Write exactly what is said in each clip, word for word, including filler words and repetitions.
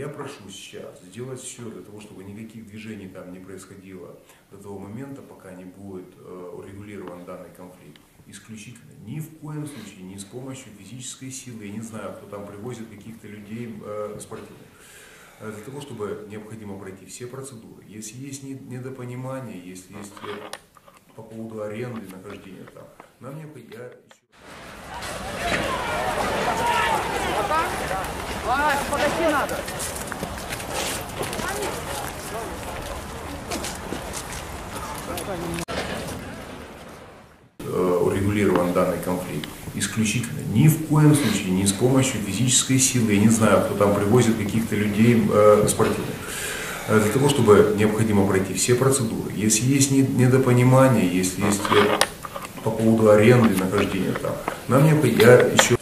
Я прошу сейчас сделать все для того, чтобы никаких движений там не происходило до того момента, пока не будет э, урегулирован данный конфликт. Исключительно, ни в коем случае, не с помощью физической силы, я не знаю, кто там привозит каких-то людей э, спортивных. Для того, чтобы необходимо пройти все процедуры. Если есть недопонимание, если есть по поводу аренды, нахождения там, нам необходимо... Я еще... подойти надо. урегулирован данный конфликт. Исключительно, ни в коем случае, не с помощью физической силы, я не знаю, кто там привозит каких-то людей э, спортивных. Для того, чтобы необходимо пройти все процедуры. Если есть недопонимание, если есть по поводу аренды, нахождения там, нам необходимо... Я еще...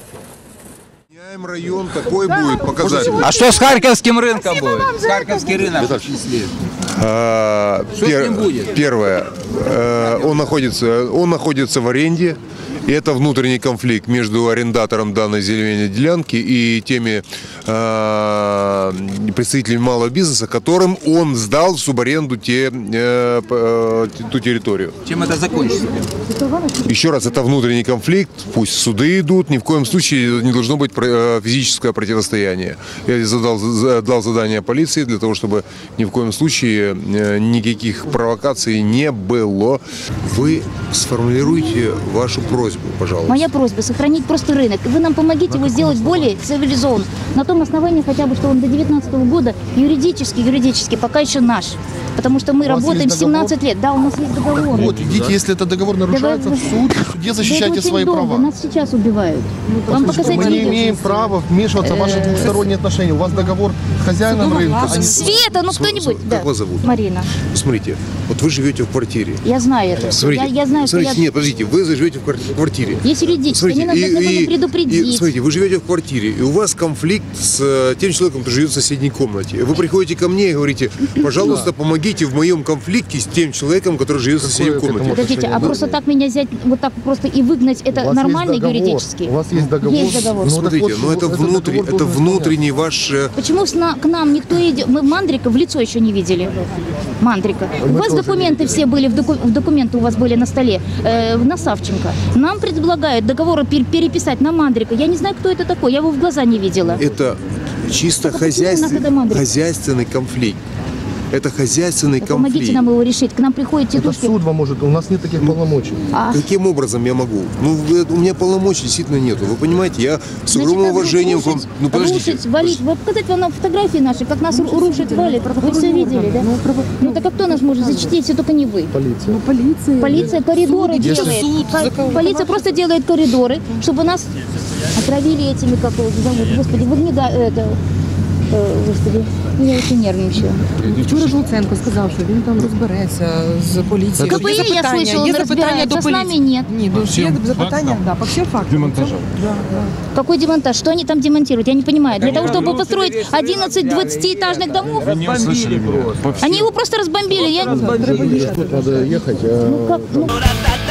Район такой будет показать. А что с Харьковским рынком будет? С Харьковский рынок. А, пер, будет? Первое, э, он находится, он находится в аренде. И это внутренний конфликт между арендатором данной земельной делянки и теми э, представителями малого бизнеса, которым он сдал в субаренду те, э, э, ту территорию. Чем это закончится? Еще раз, это внутренний конфликт, пусть суды идут, ни в коем случае не должно быть физическое противостояние. Я задал, дал задание полиции для того, чтобы ни в коем случае никаких провокаций не было. Вы сформулируйте вашу просьбу. Пожалуйста. Моя просьба сохранить просто рынок. Вы нам помогите его сделать более цивилизованным. На том основании хотя бы, что он до две тысячи девятнадцатого года юридически, юридически пока еще наш. Потому что мы работаем семнадцать лет. Да, у нас есть договор. Вот, идите, если этот договор нарушается, в суд, в суде защищайте свои долго. права. Нас сейчас убивают. Ну, Вам показать мы не имеем права вмешиваться в ваши двухсторонние отношения. У вас договор с хозяином рынка. Света, ну кто-нибудь. Как вас зовут? Марина. Смотрите, вот вы живете в квартире. Я знаю это. Смотрите, я, я знаю, смотрите, что я... нет, подождите, вы живете в квартире. Есть юридически, они нас должны были предупредить. И, смотрите, вы живете в квартире, и у вас конфликт с тем человеком, который живет в соседней комнате. Вы приходите ко мне и говорите, пожалуйста, помогите в моем конфликте с тем человеком, который живет в соседней комнате. Подождите, а просто так меня взять, вот так просто и выгнать, это нормально юридически? У вас есть договор? Есть договор. Ну, смотрите, но это, внутри, это внутренний ваш... Почему к нам никто идет? Мы Мандрика в лицо еще не видели. Мандрика. У вас документы все были, в доку... документы у вас были на столе, э, на Савченко. Нам предлагают договор переписать на Мандрика. Я не знаю, кто это такой, я его в глаза не видела. Это чисто хозяйственный, хозяйственный конфликт. Это хозяйственный так конфликт. Помогите нам его решить. К нам приходят тетушки. Это суд вам может, у нас нет таких полномочий. А... Каким образом я могу? Ну, у меня полномочий действительно нету. Вы понимаете, я с огромным уважением... Рушить, ну, подождите. Рушить, валить. Вы показать вам фотографии наши, как нас рушат, валят. Вы все видели, да? Ну, право... ну так а кто нас может защитить, если только не вы? Полиция. Ну, полиция. Полиция коридоры суд, делает. Суд, По... Полиция просто делает коридоры, чтобы нас отравили этими, как его зовут. Господи, вы не да, это... Господи, я очень нервничаю. Вчора ж Луценко сказав, що він там розбереться з поліцією. КПІ, я слышала, он разбирается, с нами нет. Ні, ну, є запитання, да, по всем фактам. Демонтажа. Да, да. Какой демонтаж? Что они там демонтируют? Я не понимаю. Для того, чтобы построить одиннадцать двадцатиэтажных домов, они его просто разбомбили. Я... Надо ехать. Ну, как, ну...